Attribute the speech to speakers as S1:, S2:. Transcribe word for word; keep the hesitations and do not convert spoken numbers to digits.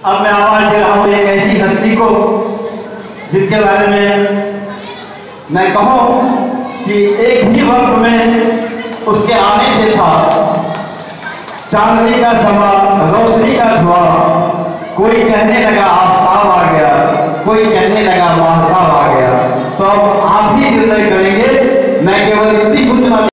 S1: अब मैं आवाज दे रहा हूँ एक ऐसी हस्ती को जिनके बारे में मैं कहूँ कि एक ही वक्त में उसके आने से था चांदनी का समा, रोशनी का धुआं, कोई कहने लगा आप